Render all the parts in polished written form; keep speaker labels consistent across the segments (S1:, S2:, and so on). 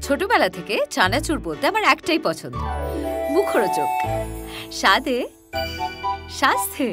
S1: ছোটবেলা থেকে চানাচুর বলতে আমার একটাই পছন্দ, মুখরোচক, স্বাদে স্বাস্থ্যে।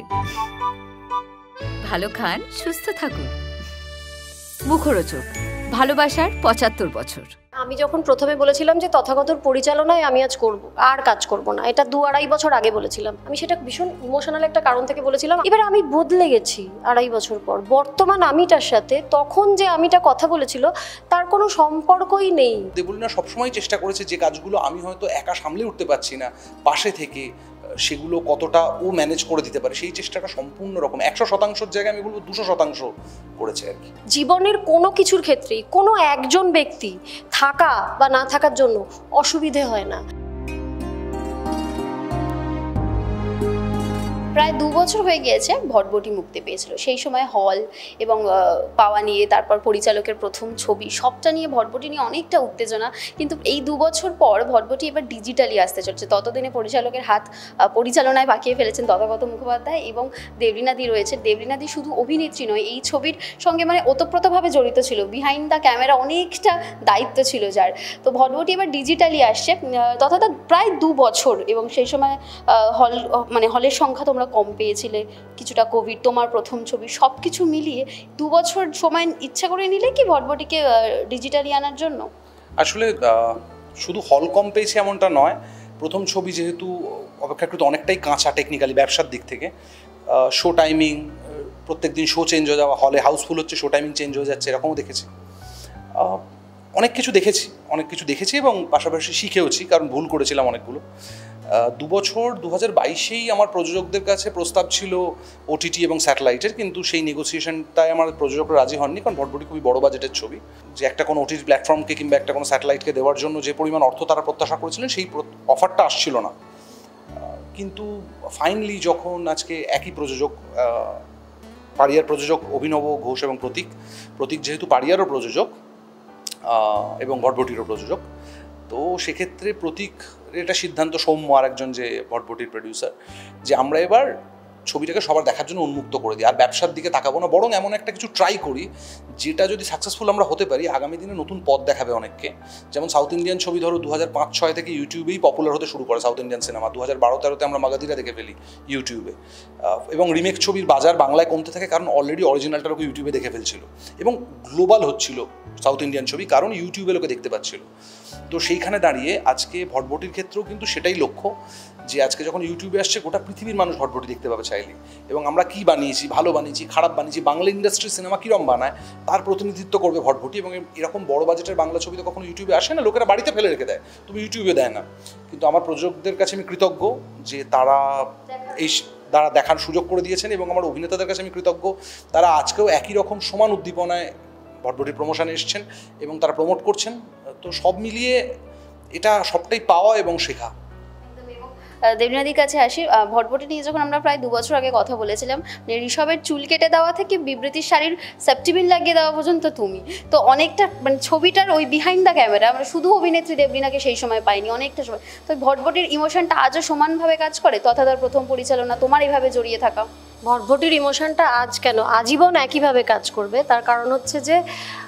S1: ভালো খান, সুস্থ থাকুন। মুখরোচক, ভালোবাসার ৭৫ বছর।
S2: আমি যখন প্রথমে বলেছিলাম যে তথাগতর পরিচালনায় আমি আজ করব, আর কাজ করব না, এটা ২-২.৫ বছর আগে বলেছিলাম। আমি সেটা ভীষণ ইমোশনাল একটা কারণ থেকে বলেছিলাম। এবার আমি বদলে গেছি ২.৫ বছর পর। বর্তমান আমিটার সাথে তখন যে আমিটা কথা বলেছিল তার কোনো সম্পর্কই নেই।
S3: দেবলীনা সবসময় চেষ্টা করেছে যে কাজগুলো আমি হয়তো একা সামলে উঠতে পারছি না, পাশে থেকে সেগুলো কতটা ও ম্যানেজ করে দিতে পারে সেই চেষ্টাটা সম্পূর্ণ রকম ১০০% জায়গায় আমি বলবো ২০০% করেছে আর কি।
S2: জীবনের কোনো কিছুর ক্ষেত্রেই কোনো একজন ব্যক্তি থাকা বা না থাকার জন্য অসুবিধে হয় না।
S4: প্রায় ২ বছর হয়ে গিয়েছে ভটভটি মুক্তি পেয়েছিল। সেই সময় হল এবং পাওয়া নিয়ে, তারপর পরিচালকের প্রথম ছবি, সবটা নিয়ে ভটভটি নিয়ে অনেকটা উত্তেজনা। কিন্তু এই ২ বছর পর ভটভটি এবার ডিজিটালি আসতে চলছে। ততদিনে পরিচালকের হাত পরিচালনায় বাঁকিয়ে ফেলেছেন তথাগত মুখোপাধ্যায় এবং দেবলীনাদি রয়েছে। দেবলীনাদি শুধু অভিনেত্রী নয়, এই ছবির সঙ্গে মানে ওতপ্রোতভাবে জড়িত ছিল, বিহাইন্ড দ্য ক্যামেরা অনেকটা দায়িত্ব ছিল যার। তো ভটভটি এবার ডিজিটালি আসছে তথা প্রায় ২ বছর, এবং সেই সময় হলের সংখ্যা তোমরা কম পেয়েছিলে, কিছুটা কোভিড, তোমার প্রথম ছবি, সব কিছু মিলিয়ে ২ বছর সময় ইচ্ছা করে নিলে কি ভটভটিকে ডিজিটালি আনার জন্য?
S3: আসলে শুধু হল কম পেয়েছে এমনটা নয়। প্রথম ছবি যেহেতু অপেক্ষাকৃত অনেকটাই কাঁচা টেকনিক্যালি ব্যবসার দিক থেকে, শো টাইমিং, প্রত্যেকদিন শো চেঞ্জ হয়ে যাওয়া, হলে হাউসফুল হচ্ছে, শো টাইমিং চেঞ্জ হয়ে যাচ্ছে, এরকমও দেখেছি। অনেক কিছু দেখেছি এবং পাশাপাশি শিখেওছি, কারণ ভুল করেছিলাম অনেকগুলো। ২ বছর ২০২২-এই আমার প্রযোজকদের কাছে প্রস্তাব ছিল ওটিটি এবং স্যাটেলাইটের, কিন্তু সেই নেগোসিয়েশনটায় আমার প্রযোজকরা রাজি হননি, কারণ ভটভটি খুবই বড় বাজেটের ছবি। যে একটা কোনো ওটিটি প্ল্যাটফর্মকে কিংবা একটা কোনো স্যাটেলাইটকে দেওয়ার জন্য যে পরিমাণ অর্থ তারা প্রত্যাশা করেছিলেন সেই অফারটা আসছিল না। কিন্তু ফাইনালি যখন আজকে একই প্রযোজক, পাড়িয়ার প্রযোজক অভিনব ঘোষ এবং প্রতীক যেহেতু পাড়িয়ারও প্রযোজক এবং ভটভটিরও প্রযোজক, তো সেক্ষেত্রে প্রতীক এটা সিদ্ধান্ত, সৌম্য আর একজন যে ভটভটির প্রডিউসার, যে আমরা এবার ছবিটাকে সবার দেখার জন্য উন্মুক্ত করে দিই, আর ব্যবসার দিকে তাকাবো না, বরং এমন একটা কিছু ট্রাই করি যেটা যদি সাকসেসফুল আমরা হতে পারি আগামী দিনে নতুন পথ দেখাবে অনেককে। যেমন সাউথ ইন্ডিয়ান ছবি ধরো ২০০৫-০৬ থেকে ইউটিউবেই পপুলার হতে শুরু করে সাউথ ইন্ডিয়ান সিনেমা। ২০১২-১৩-তে আমরা মাগাদিরা দেখে ফেলি ইউটিউবে, এবং রিমেক ছবির বাজার বাংলায় কমতে থাকে কারণ অলরেডি অরিজিনালটা লোকে ইউটিউবে দেখে ফেলছিল, এবং গ্লোবাল হচ্ছিল সাউথ ইন্ডিয়ান ছবি কারণ ইউটিউবে লোকে দেখতে পাচ্ছিল। তো সেইখানে দাঁড়িয়ে আজকে ভটভটির ক্ষেত্রেও কিন্তু সেটাই লক্ষ্য, যে আজকে যখন ইউটিউবে আসছে গোটা পৃথিবীর মানুষ ভটভটি দেখতে পাবে চাইলে, এবং আমরা কি বানিয়েছি, ভালো বানিয়েছি, খারাপ বানিয়েছি, বাংলা ইন্ডাস্ট্রির সিনেমা কীরকম বানায় তার প্রতিনিধিত্ব করবে ভটভটি। এবং এরকম বড় বাজেটের বাংলা ছবি তো কখনো ইউটিউবে আসে না, লোকেরা বাড়িতে ফেলে রেখে দেয়, তুমি ইউটিউবে দেয় না। কিন্তু আমার প্রযোজকদের কাছে আমি কৃতজ্ঞ যে তারা দেখার সুযোগ করে দিয়েছেন, এবং আমার অভিনেতাদের কাছে আমি কৃতজ্ঞ, তারা আজকেও একই রকম সমান উদ্দীপনায় ভটভটির প্রমোশনে এসছেন এবং তারা প্রমোট করছেন। তো সব মিলিয়ে এটা সবটাই পাওয়া এবং শেখা।
S4: দেবলীনাদির কাছে আসি। ভটভটি নিয়ে যখন আমরা প্রায় ২ বছর আগে কথা বলেছিলাম, ঋষভের চুল কেটে দেওয়া থেকে বিবৃতির শাড়ির সেপ্টিবিল লাগিয়ে দেওয়া পর্যন্ত তুমি, তো অনেকটা মানে ছবিটার ওই বিহাইন্ড দ্য ক্যামেরা আমরা শুধু অভিনেত্রী দেবলীনাকে সেই সময় পাইনি, অনেকটা সময়। তো ভটভটির ইমোশনটা আজও সমানভাবে কাজ করে, তথা তার প্রথম পরিচালনা, তোমার এইভাবে জড়িয়ে থাকা।
S2: ভটভটির ইমোশনটা আজ কেন আজীবন একইভাবে কাজ করবে, তার কারণ হচ্ছে যে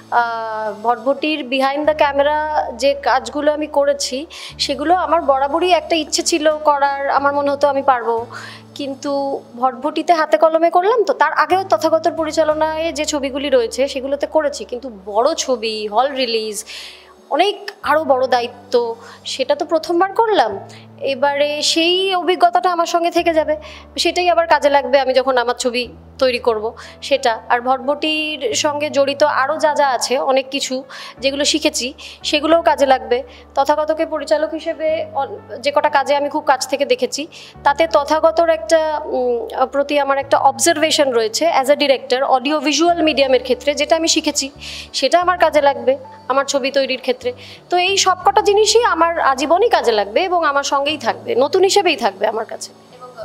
S2: ভটভটির বিহাইন্ড দ্য ক্যামেরা যে কাজগুলো আমি করেছি সেগুলো আমার বরাবরই একটা ইচ্ছে ছিল করার, আমার মনে হতো আমি পারবো, কিন্তু ভটভটিতে হাতে কলমে করলাম। তো তার আগেও তথাগতর পরিচালনায় যে ছবিগুলি রয়েছে সেগুলোতে করেছি, কিন্তু বড় ছবি, হল রিলিজ, অনেক আরও বড় দায়িত্ব, সেটা তো প্রথমবার করলাম। এবারে সেই অভিজ্ঞতাটা আমার সঙ্গে থেকে যাবে, সেটাই আবার কাজে লাগবে আমি যখন আমার ছবি তৈরি করব সেটা। আর ভটভটির সঙ্গে জড়িত আরও যা যা আছে অনেক কিছু যেগুলো শিখেছি সেগুলোও কাজে লাগবে। তথাগতকে পরিচালক হিসেবে যে কটা কাজে আমি খুব কাছ থেকে দেখেছি, তাতে তথাগতর একটা প্রতি আমার একটা অবজারভেশন রয়েছে as a director audio visual মিডিয়ামের ক্ষেত্রে, যেটা আমি শিখেছি, সেটা আমার কাজে লাগবে আমার ছবি তৈরির ক্ষেত্রে। তো এই সবকটা জিনিসই আমার আজীবনই কাজে লাগবে এবং আমার সঙ্গেই থাকবে, নতুন হিসেবেই থাকবে আমার কাছে।
S4: এবং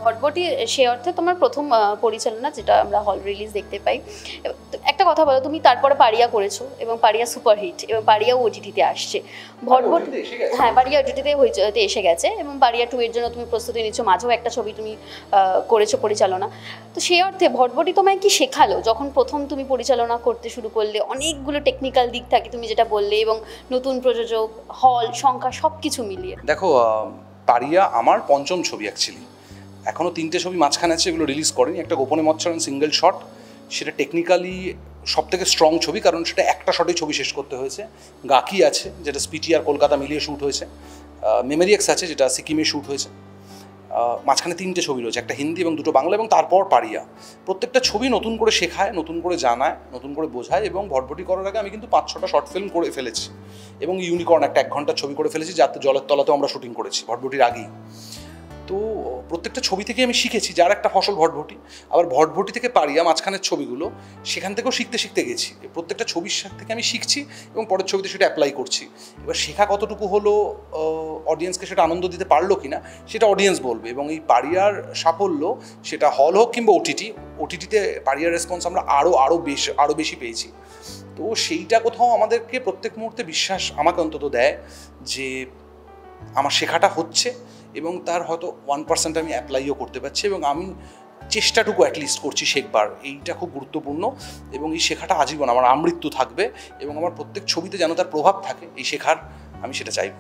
S4: ভটভটি সে অর্থে তোমার প্রথম পরিচালনা, যেটা আমরা হল রিলিজ দেখতে পাই। একটা কথা বলো, তুমি তারপরে পারিয়া করেছো এবং পারিয়া সুপারহিট, এবং পারিয়াও ওটিটিতে আসছে। ভটভটি, হ্যাঁ, পারিয়া ওটিটিতে এসে গেছে, এবং পারিয়া 2 এর জন্য তুমি প্রস্তুতি নিচ্ছ, মাঝেও একটা ছবি তুমি করেছো পরিচালনা। তো সেই অর্থে ভটভটি তোমায় কি শেখালো যখন প্রথম তুমি পরিচালনা করতে শুরু করলে? অনেকগুলো টেকনিক্যাল দিক থাকে তুমি যেটা বললে, এবং নতুন প্রযোজক, হল সংখ্যা সব কিছু মিলিয়ে।
S3: দেখো, পারিয়া আমার পঞ্চম ছবি অ্যাকচুয়ালি। এখনও 3টে ছবি মাঝখানে আছে, এগুলো রিলিজ করেনি। একটা গোপনে মৎস্যরণ সিঙ্গেল শট, সেটা টেকনিক্যালি সব থেকে স্ট্রং ছবি, কারণ সেটা একটা শটে ছবি শেষ করতে হয়েছে। গাকি আছে, যেটা স্পিটি আর কলকাতা মিলিয়ে শ্যুট হয়েছে। মেমোরিয়াক্স আছে, যেটা সিকিমে শ্যুট হয়েছে। মাঝখানে 3টে ছবি রয়েছে, একটা হিন্দি এবং 2টো বাংলা, এবং তারপর পারিয়া। প্রত্যেকটা ছবি নতুন করে শেখায়, নতুন করে জানায়, নতুন করে বোঝায়। এবং ভটভটি করার আগে আমি কিন্তু 5-6টা শর্ট ফিল্ম করে ফেলেছি, এবং ইউনিকর্ন একটা 1 ঘন্টার ছবি করে ফেলেছি, যাতে জলের তলাতেও আমরা শুটিং করেছি ভটভটির আগেই। তো প্রত্যেকটা ছবি থেকে আমি শিখেছি, যার একটা ফসল ভটভটি। আবার ভটভটি থেকে পারিয়া মাঝখানের ছবিগুলো, সেখান থেকেও শিখতে শিখতে গেছি। প্রত্যেকটা ছবির থেকে আমি শিখছি এবং পরের ছবিতে সেটা অ্যাপ্লাই করছি। এবার শেখা কতটুকু হলো, অডিয়েন্সকে সেটা আনন্দ দিতে পারলো কিনা, সেটা অডিয়েন্স বলবে। এবং এই পারিয়ার সাফল্য, সেটা হল হোক কিংবা ওটিটিতে পারিয়ার রেসপন্স আমরা আরও বেশি পেয়েছি। তো সেইটা কোথাও আমাদেরকে প্রত্যেক মুহূর্তে বিশ্বাস, আমাকে অন্তত দেয় যে আমার শেখাটা হচ্ছে, এবং তার হয়তো 1% আমি অ্যাপ্লাইও করতে পারছি, এবং আমি চেষ্টাটুকু অ্যাটলিস্ট করছি শেখবার। এইটা খুব গুরুত্বপূর্ণ, এবং এই শেখাটা আজীবন আমার আমৃত্যু থাকবে, এবং আমার প্রত্যেক ছবিতে যেন তার প্রভাব থাকে এই শেখার, আমি সেটা চাইব।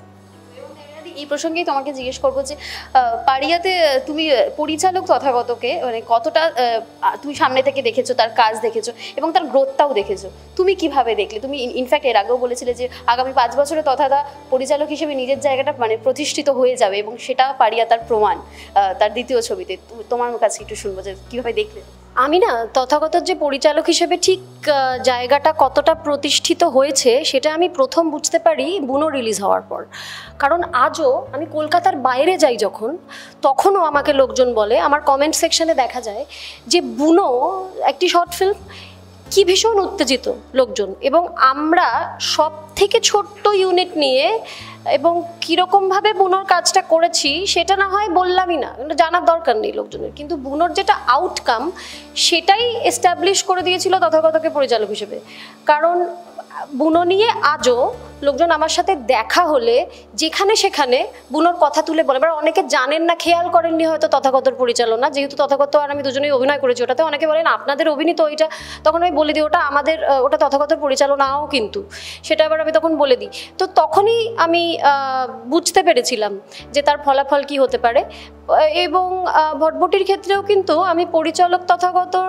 S4: এই প্রসঙ্গেই তোমাকে জিজ্ঞেস করবো যে পারিয়াতে তুমি পরিচালক তথাগতকে মানে কতটা তুমি সামনে থেকে দেখেছো, তার কাজ দেখেছো এবং তার গ্রোথটাও দেখেছো, তুমি কিভাবে দেখলে? তুমি ইনফ্যাক্ট এর আগেও বলেছিলে যে আগামী 5 বছরে তথাদা পরিচালক হিসেবে নিজের জায়গাটা মানে প্রতিষ্ঠিত হয়ে যাবে, এবং সেটা পারিয়া তার প্রমাণ তার দ্বিতীয় ছবিতে। তোমার কাছে একটু শুনবো যে কিভাবে দেখলে।
S2: আমি না তথাগত যে পরিচালক হিসেবে ঠিক জায়গাটা কতটা প্রতিষ্ঠিত হয়েছে সেটা আমি প্রথম বুঝতে পারি বুনো রিলিজ হওয়ার পর। কারণ আজও আমি কলকাতার বাইরে যাই যখন, তখনও আমাকে লোকজন বলে, আমার কমেন্ট সেকশনে দেখা যায় যে বুনো একটি শর্ট ফিল্ম, কি ভীষণ উত্তেজিত লোকজন। এবং আমরা সব থেকে ছোট্ট ইউনিট নিয়ে এবং কীরকমভাবে বুনোর কাজটা করেছি সেটা না হয় বললামই না, জানার দরকার নেই লোকজনের, কিন্তু বুনোর যেটা আউটকাম সেটাই এস্টাবলিশ করে দিয়েছিল তথাগতকে পরিচালক হিসেবে। কারণ বুনো নিয়ে আজও লোকজন আমার সাথে দেখা হলে যেখানে সেখানে বুনোর কথা তুলে বলে। এবার অনেকে জানেন না, খেয়াল করেননি হয়তো তথাগতর পরিচালনা, যেহেতু তথাগত আর আমি দুজনেই অভিনয় করেছি ওটাতে, অনেকে বলেন আপনাদের অভিনীত ওইটা, তখন আমি বলে দিই ওটা আমাদের, ওটা তথাগতর পরিচালনাও কিন্তু, সেটা এবার আমি তখন বলে দিই। তো তখনই আমি বুঝতে পেরেছিলাম যে তার ফলাফল কি হতে পারে। এবং ভটভটির ক্ষেত্রেও কিন্তু আমি পরিচালক তথাগতর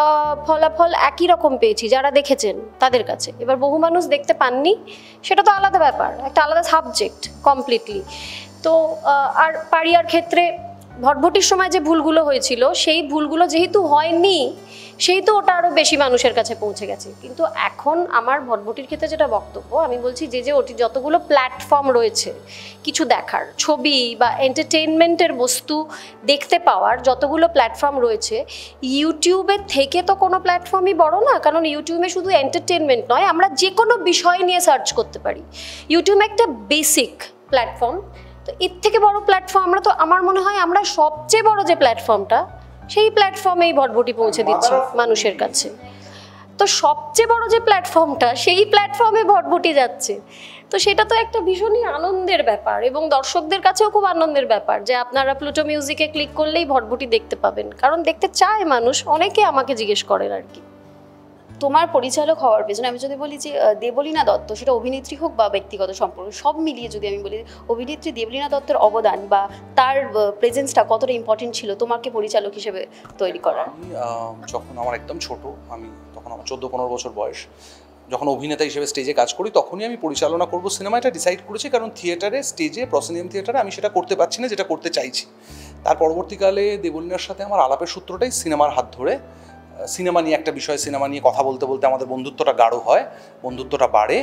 S2: ফলাফল একই রকম পেয়েছি যারা দেখেছেন তাদের কাছে। এবার বহু মানুষ দেখতে পাননি, সেটা তো আলাদা ব্যাপার, একটা আলাদা সাবজেক্ট কমপ্লিটলি। তো আর পারিয়ার ক্ষেত্রে ভটভটির সময় যে ভুলগুলো হয়েছিল সেই ভুলগুলো যেহেতু হয়নি, সেই তো ওটা আরও বেশি মানুষের কাছে পৌঁছে গেছে। কিন্তু এখন আমার ভটভটির ক্ষেত্রে যেটা বক্তব্য, আমি বলছি যে ওটি যতগুলো প্ল্যাটফর্ম রয়েছে কিছু দেখার, ছবি বা এন্টারটেইনমেন্টের বস্তু দেখতে পাওয়ার যতগুলো প্ল্যাটফর্ম রয়েছে, ইউটিউবের থেকে তো কোনো প্ল্যাটফর্মই বড় না। কারণ ইউটিউবে শুধু এন্টারটেইনমেন্ট নয়, আমরা যে কোনো বিষয় নিয়ে সার্চ করতে পারি। ইউটিউব একটা বেসিক প্ল্যাটফর্ম, তো এর থেকে বড় প্ল্যাটফর্ম আমরা তো, আমার মনে হয় আমরা সবচেয়ে বড় যে প্ল্যাটফর্মটা, সেই প্ল্যাটফর্মেই ভটভটি পৌঁছে দিচ্ছে মানুষের কাছে। তো সবচেয়ে বড় যে প্ল্যাটফর্মটা, সেই প্ল্যাটফর্মে ভটভটি যাচ্ছে। তো সেটা তো একটা ভীষণই আনন্দের ব্যাপার, এবং দর্শকদের কাছেও খুব আনন্দের ব্যাপার যে আপনারা প্লুটো মিউজিকে ক্লিক করলেই ভটভটি দেখতে পাবেন, কারণ দেখতে চায় মানুষ। অনেকে আমাকে জিজ্ঞেস করেন আর কি।
S4: তোমার পরিচালক হওয়ার পেছনে আমি যদি বলি যে দেবলীনা দত্ত, সেটা অভিনেত্রী হোক বা ব্যক্তিগত সম্পর্ক, সব মিলিয়ে যদি আমি বলি অভিনেত্রী দেবলীনা দত্তের অবদান বা তার প্রেজেন্সটা কতটা ইম্পর্টেন্ট ছিল তোমাকে পরিচালক হিসেবে তৈরি করা?
S3: আমি যখন আমার একদম ছোট, আমি তখন আমার 14-15 বছর বয়স, যখন অভিনেতা হিসেবে স্টেজে কাজ করি, তখনই আমি পরিচালনা করব সিনেমা, এটা ডিসাইড করেছি। কারণ থিয়েটারে, স্টেজে, প্রসিনিয়াম থিয়েটারে আমি সেটা করতে পারছি না যেটা করতে চাইছি। তার পরবর্তীকালে দেবলীনার সাথে আমার আলাপের সূত্রটাই সিনেমার হাত ধরে। সিনেমা নিয়ে একটা বিষয়, সিনেমা নিয়ে কথা বলতে বলতে আমাদের বন্ধুত্বটা গাঢ় হয়, বন্ধুত্বটা বাড়ে।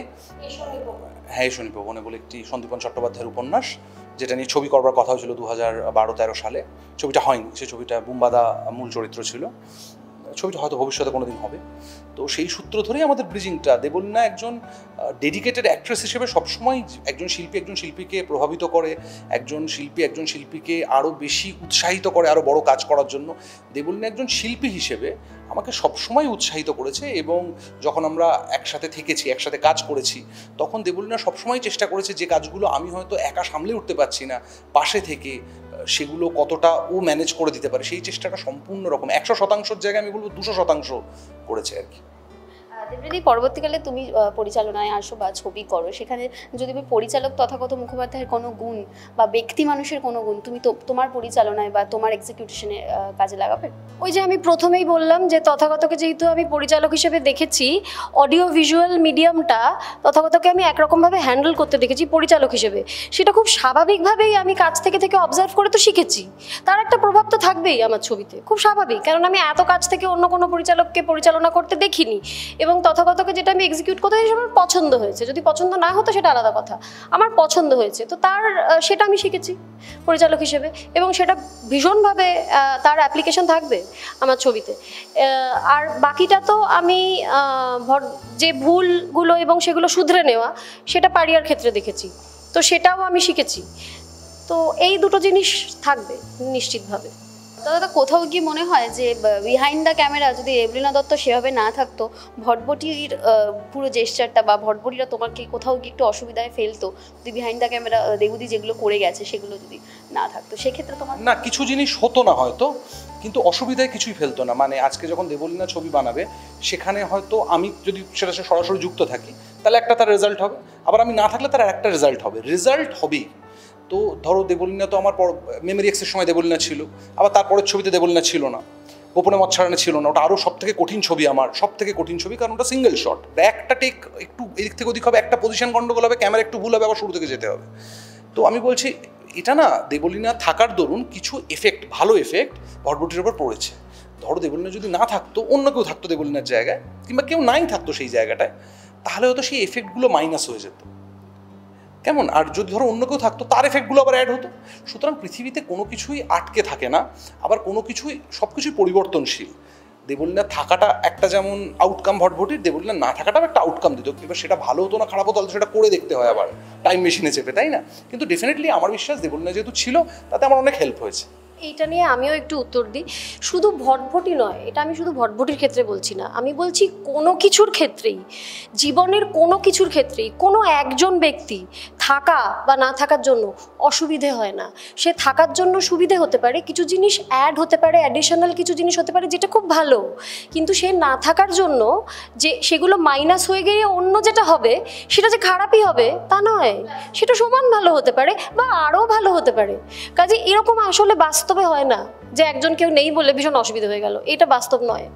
S3: হ্যাঁ, শনি ভবনে বলে একটি সন্দীপন চট্টোপাধ্যায়ের উপন্যাস, যেটা নিয়ে ছবি করবার কথা হয়েছিল 2012-13 সালে। ছবিটা হয়নি, সে ছবিটা বুম্বাদা মূল চরিত্র ছিল। ছবিটা হয়তো ভবিষ্যতে কোনোদিন হবে। তো সেই সূত্র ধরেই আমাদের ব্রিজিংটা। দেবলীনা একজন ডেডিকেটেড অ্যাক্ট্রেস হিসেবে সবসময় একজন শিল্পীকে প্রভাবিত করে, একজন শিল্পীকে আরও বেশি উৎসাহিত করে আরও বড় কাজ করার জন্য। দেবলীনা একজন শিল্পী হিসেবে আমাকে সবসময় উৎসাহিত করেছে, এবং যখন আমরা একসাথে থেকেছি, একসাথে কাজ করেছি, তখন দেবলীনা সবসময় চেষ্টা করেছে যে কাজগুলো আমি হয়তো একা সামলে উঠতে পারছি না, পাশে থেকে সেগুলো কতটা ও ম্যানেজ করে দিতে পারে সেই চেষ্টাটা সম্পূর্ণ রকম 100%-র জায়গায় আমি বলবো 200% করেছে আর কি।
S4: দেবলীনা, পরবর্তীকালে তুমি পরিচালনায় আসো বা ছবি করো, সেখানে যদি পরিচালক তথাগত মুখোপাধ্যায়ের কোনো গুণ বা ব্যক্তি মানুষের কোনো গুণ তুমি তোমার পরিচালনায় বা তোমার এক্সিকিউশনে কাজে লাগাবে?
S2: ওই যে আমি প্রথমেই বললাম যে তথাগতকে যেহেতু আমি পরিচালক হিসেবে দেখেছি, অডিও ভিজুয়াল মিডিয়ামটা তথাগতকে আমি একরকমভাবে হ্যান্ডেল করতে দেখেছি পরিচালক হিসেবে, সেটা খুব স্বাভাবিকভাবেই আমি কাজ থেকে অবজার্ভ করে তো শিখেছি। তার একটা প্রভাব তো থাকবেই আমার ছবিতে, খুব স্বাভাবিক, কারণ আমি এত কাজ থেকে অন্য কোনো পরিচালককে পরিচালনা করতে দেখিনি। এবং তথাগতকে যেটা আমি এক্সিকিউট করতে হয়েছে আমার পছন্দ হয়েছে, যদি পছন্দ না হতো সেটা আলাদা কথা, আমার পছন্দ হয়েছে, তো সেটা আমি শিখেছি পরিচালক হিসেবে, এবং সেটা ভীষণভাবে তার অ্যাপ্লিকেশন থাকবে আমার ছবিতে। আর বাকিটা তো আমি যে ভুলগুলো এবং সেগুলো শুধরে নেওয়া, সেটা পারিয়ার ক্ষেত্রে দেখেছি, তো সেটাও আমি শিখেছি। তো এই দুটো জিনিস থাকবে নিশ্চিতভাবে।
S4: দাদা, কোথাও কি মনে হয় যে বিহাইন্ড দ্য ক্যামেরা যদি দেবলীনা দত্ত সেভাবে না থাকতো, ভটভটির পুরো জেস্চারটা বা ভটভটিরা তোমাকে কোথাও কি একটু অসুবিধায় ফেলতো, যদি বিহাইন্ড দ্য ক্যামেরা দেবুদি যেগুলো করে গেছে সেগুলো যদি না থাকতো, সেক্ষেত্রে তোমার
S3: না কিছু জিনিস হতো না হয়তো, কিন্তু অসুবিধায় কিছুই ফেলতো না। মানে আজকে যখন দেবলীনা ছবি বানাবে, সেখানে হয়তো আমি যদি সেটা সরাসরি যুক্ত থাকি তাহলে একটা তার রেজাল্ট হবে, আবার আমি না থাকলে তার একটা রেজাল্ট হবেই। তো ধরো দেবলীনা তো আমার মেমোরি এক্সের সময় দেবলীনা ছিল, আবার তারপরের ছবিতে দেবলীনা ছিল না, গোপনে মৎস্যারানে ছিল না, ওটা আরও সবথেকে কঠিন ছবি, কারণ ওটা সিঙ্গেল শট, একটা টেক একটু এদিক থেকে ওদিক হবে, একটা পজিশন গন্ডগোল হবে, ক্যামেরা একটু ভুল হবে, আবার শুরু থেকে যেতে হবে। তো আমি বলছি এটা না দেবলীনা থাকার দরুন কিছু ভালো এফেক্ট ভটভটির ওপর পড়েছে। ধরো দেবলীনা যদি না থাকতো, অন্য কেউ থাকতো দেবলীনার জায়গায়, কিংবা কেউ নাই থাকতো সেই জায়গাটায়, তাহলে হয়তো সেই এফেক্টগুলো মাইনাস হয়ে যেত, কেমন? আর যদি ধরো অন্য কেউ থাকতো, তার এফেক্টগুলো আবার অ্যাড হতো। সুতরাং পৃথিবীতে কোনো কিছুই আটকে থাকে না, আবার সব কিছুই পরিবর্তনশীল। দেবলীনা থাকাটা একটা যেমন আউটকাম ভটভটির, দেবলীনা না থাকাটাও একটা আউটকাম দিত। এবার সেটা ভালো হতো না খারাপ হতো, সেটা করে দেখতে হয় আবার টাইম মেশিনে চেপে, তাই না? কিন্তু ডেফিনেটলি আমার বিশ্বাস দেবলীনা যেহেতু ছিল, তাতে আমার অনেক হেল্প হয়েছে।
S2: এইটা নিয়ে আমিও একটু উত্তর দিই। শুধু ভটভটি নয়, এটা আমি শুধু ভটভটির ক্ষেত্রে বলছি না, আমি বলছি কোনো কিছুর ক্ষেত্রেই, জীবনের কোনো কিছুর ক্ষেত্রেই কোনো একজন ব্যক্তি থাকা বা না থাকার জন্য অসুবিধে হয় না। সে থাকার জন্য সুবিধে হতে পারে, কিছু জিনিস অ্যাড হতে পারে, অ্যাডিশনাল কিছু জিনিস হতে পারে যেটা খুব ভালো, কিন্তু সে না থাকার জন্য যে সেগুলো মাইনাস হয়ে গিয়ে অন্য যেটা হবে সেটা যে খারাপই হবে তা নয়, সেটা সমান ভালো হতে পারে বা আরও ভালো হতে পারে। কাজে এরকম আসলে বাস্তবে হয় না যে একজন কেউ নেই বলে ভীষণ অসুবিধা হয়ে গেল, এটা বাস্তব নয়।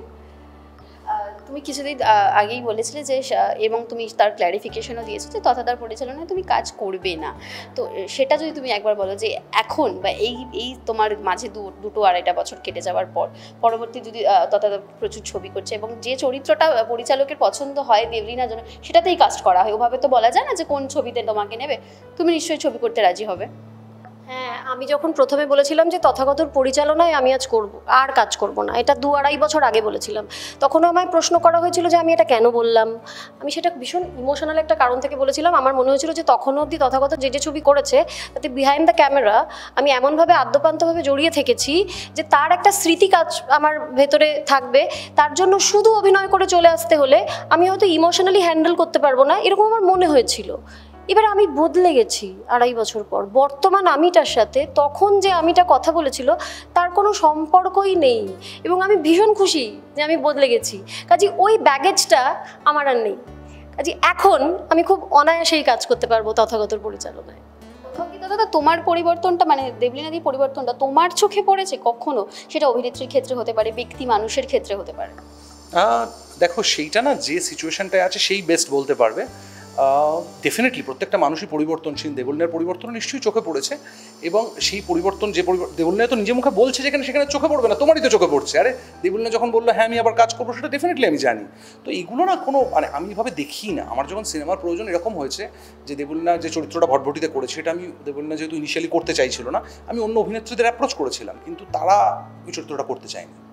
S4: তুমি কিছুদিন আগেই বলেছিলে যে, এবং তুমি তার ক্ল্যারিফিকেশনও দিয়েছো যে তথাদার পরিচালনায় তুমি কাজ করবে না। তো সেটা যদি তুমি একবার বলো যে এখন বা এই তোমার মাঝে 2-2.5 বছর কেটে যাওয়ার পর, পরবর্তী যদি তথাদার প্রচুর ছবি করছে এবং যে চরিত্রটা পরিচালকের পছন্দ হয় দেবলীনার জন্য, সেটাতেই কাস্ট করা হয়, ওভাবে তো বলা যায় না যে কোন ছবিতে তোমাকে নেবে, তুমি নিশ্চয়ই ছবি করতে রাজি হবে।
S2: হ্যাঁ, আমি যখন প্রথমে বলেছিলাম যে তথাগতর পরিচালনায় আমি আর কাজ করব না, এটা 2-2.5 বছর আগে বলেছিলাম, তখনও আমায় প্রশ্ন করা হয়েছিল যে আমি এটা কেন বললাম। আমি সেটা ভীষণ ইমোশনাল একটা কারণ থেকে বলেছিলাম। আমার মনে হয়েছিল যে তখনও অবধি তথাগত যে ছবি করেছে তাতে বিহাইন্ড দ্য ক্যামেরা আমি এমনভাবে আদ্যপান্তভাবে জড়িয়ে থেকেছি যে তার একটা স্মৃতি কাজ আমার ভেতরে থাকবে। তার জন্য শুধু অভিনয় করে চলে আসতে হলে আমি হয়তো ইমোশনালি হ্যান্ডেল করতে পারবো না, এরকম আমার মনে হয়েছিল। এবার আমি বদলে গেছি 2.5 বছর পর, বর্তমান আমিটার সাথে তখন যে আমিটা কথা বলেছিল তার কোনো সম্পর্কই নেই, এবং আমি ভীষণ খুশি যে আমি বদলে গেছি। কাজে ওই ব্যাগেজটা আমার আর নেই, কাজে এখন আমি খুব অনায়াসেই কাজ করতে পারবো তথাগতর পরিচালনায়।
S4: দাদা, তোমার পরিবর্তনটা মানে দেবলীনাদির পরিবর্তনটা তোমার চোখে পড়েছে কখনো? সেটা অভিনেত্রীর ক্ষেত্রে হতে পারে, ব্যক্তি মানুষের ক্ষেত্রে হতে পারে।
S3: দেখো সেইটা না যে সিচুয়েশনটায় আছে সেই বেস্ট বলতে পারবে। ডেফিনেটলি প্রত্যেকটা মানুষই পরিবর্তনশীল, দেবলীনার পরিবর্তন নিশ্চয়ই চোখে পড়েছে, এবং সেই পরিবর্তন দেবলীনা তো নিজে মুখে বলছে যেখানে সেখানে চোখে পড়বে না, তোমারই তো চোখে পড়ছে। আরে দেবলীনা যখন বললো হ্যাঁ আমি আবার কাজ করবো, সেটা ডেফিনেটলি আমি জানি। তো এইগুলো না কোনো মানে আমি এভাবে দেখি না। আমার যখন সিনেমার প্রয়োজন এরকম হয়েছে যে দেবলীনা যে চরিত্রটা ভটভটিতে করেছে, এটা আমি দেবলীনা যেহেতু ইনিশিয়ালি করতে চাইছিল না, আমি অন্য অভিনেত্রীদের অ্যাপ্রোচ করেছিলাম, কিন্তু তারা ওই চরিত্রটা করতে চায়নি।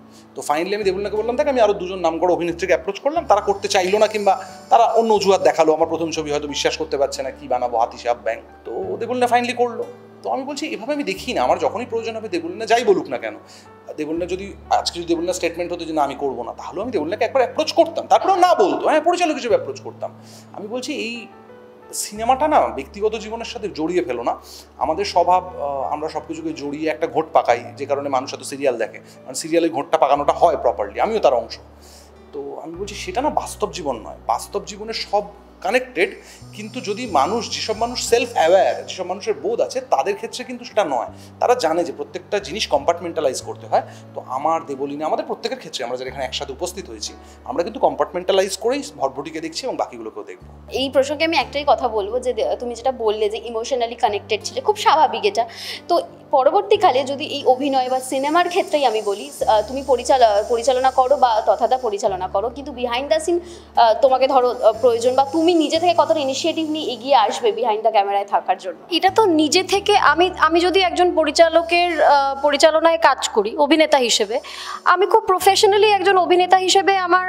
S3: তো ফাইনালি আমি দেবলীনাকে বললাম দেখ আমি আরও দুজন নাম করা অভিনেত্রীকে অ্যাপ্রোচ করলাম, তারা করতে চাইলো না, কিংবা তারা অন্য অজুহাত দেখালো, আমার প্রথম ছবি হয়তো বিশ্বাস করতে পারছে না, কি বানাবো হাতি সাহেব ব্যাংক। তো দেবলীনা ফাইনালি করলো। তো আমি বলছি এভাবে আমি দেখি না, আমার যখনই প্রয়োজন হবে দেবলীনা যাই বলুক না কেন, দেবলীনা যদি আজকে যদি দেবলীনা স্টেটমেন্ট হতো যে না আমি করবো না, তাহলেও আমি দেবলীনাকে একবার অ্যাপ্রোচ করতাম, তারপরেও না বলতো, হ্যাঁ পরিচালক হিসেবে অ্যাপ্রোচ করতাম। আমি বলছি এই সিনেমাটা না ব্যক্তিগত জীবনের সাথে জড়িয়ে ফেলো না। আমাদের স্বভাব আমরা সব কিছুকে জড়িয়ে একটা ঘোট পাকাই, যে কারণে মানুষ এত সিরিয়াল দেখে, কারণ সিরিয়ালে ঘোটটা পাকানোটা হয় প্রপারলি, আমিও তার অংশ। তো আমি বলছি সেটা না বাস্তব জীবন নয়, বাস্তব জীবনে সব কানেক্টেড, কিন্তু যদি মানুষ যেসব মানুষ সেলফ অ্যাওয়্যার, যেসব মানুষের বোধ আছে তাদের ক্ষেত্রে কিন্তু সেটা নয়। তারা জানে যে প্রত্যেকটা জিনিস কম্পার্টমেন্টালাইজ করতে হয়। তো আমার দেবলীনা আমাদের প্রত্যেকের ক্ষেত্রে আমরা যারা এখানে একসাথে উপস্থিত হয়েছি আমরা কিন্তু কম্পার্টমেন্টালাইজ করেই ভটভটিকে দেখছি এবং বাকিগুলোকেও দেখবো।
S4: এই প্রসঙ্গে আমি একটাই কথা বলবো যে তুমি যেটা বললে যে ইমোশনালি কানেক্টেড ছিলে, খুব স্বাভাবিক এটা। তো পরবর্তীকালে যদি এই অভিনয় বা সিনেমার ক্ষেত্রেই আমি বলি, তুমি পরিচালনা করো বা তথাদা পরিচালনা করো, কিন্তু বিহাইন্ড দ্য সিন তোমাকে ধরো প্রয়োজন, বা তুমি নিজে থেকে কতটা ইনিশিয়েটিভ নিয়ে এগিয়ে আসবে বিহাইন্ড দ্য ক্যামেরায় থাকার জন্য?
S2: এটা তো নিজে থেকে আমি যদি একজন পরিচালকের পরিচালনায় কাজ করি অভিনেতা হিসেবে, আমি খুব প্রফেশনালি একজন অভিনেতা হিসেবে আমার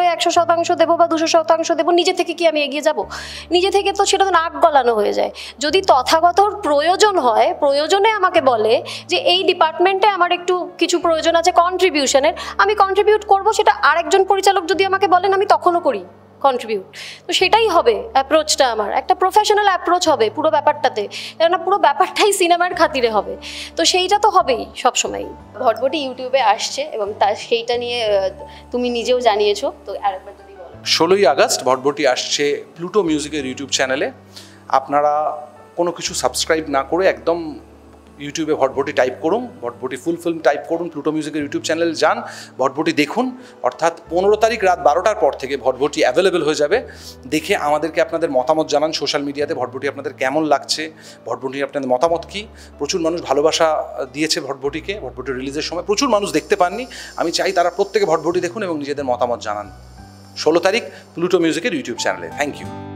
S2: 100% দেবো বা 200% দেবো, নিজে থেকে কি আমি এগিয়ে যাব? নিজে থেকে তো সেটা তো নাক গলানো হয়ে যায়। যদি তথাগত প্রয়োজন হয়, প্রয়োজনে আমাকে বলে যে এই ডিপার্টমেন্টে আমার একটু কিছু প্রয়োজন আছে কন্ট্রিবিউশনের, আমি কন্ট্রিবিউট করব। সেটা আরেকজন পরিচালক যদি আমাকে বলেন আমি তখনও করি কন্ট্রিবিউট। তো সেটাই হবে অ্যাপ্রোচটা, আমার একটা প্রফেশনাল অ্যাপ্রোচ হবে পুরো ব্যাপারটাতে, কেননা পুরো ব্যাপারটাই সিনেমার খাতিরে হবে। তো সেইটা তো হবেই সবসময়ই।
S4: ভটভটি ইউটিউবে আসছে এবং সেইটা নিয়ে তুমি নিজেও জানিয়েছো, তো আরেকবার যদি বলো।
S3: 16ই আগস্ট ভটভটি আসছে প্লুটো মিউজিকের ইউটিউব চ্যানেলে। আপনারা কোনো কিছু সাবস্ক্রাইব না করে একদম ইউটিউবে ভটভটি টাইপ করুন, ভটভটি ফুল ফিল্ম টাইপ করুন, প্লুটো মিউজিকের ইউটিউব চ্যানেল যান, ভটভটি দেখুন। অর্থাৎ 15 তারিখ রাত 12টার পর থেকে ভটভটি অ্যাভেলেবেল হয়ে যাবে। দেখে আমাদেরকে আপনাদের মতামত জানান সোশ্যাল মিডিয়াতে, ভটভটি আপনাদের কেমন লাগছে, ভটভটি আপনাদের মতামত কী। প্রচুর মানুষ ভালোবাসা দিয়েছে ভটভটিকে, ভটভটি রিলিজের সময় প্রচুর মানুষ দেখতে পাননি। আমি চাই তারা প্রত্যেকে ভটভটি দেখুন এবং নিজেদের মতামত জানান। 16 তারিখ প্লুটো মিউজিকের ইউটিউব চ্যানেলে। Thank you.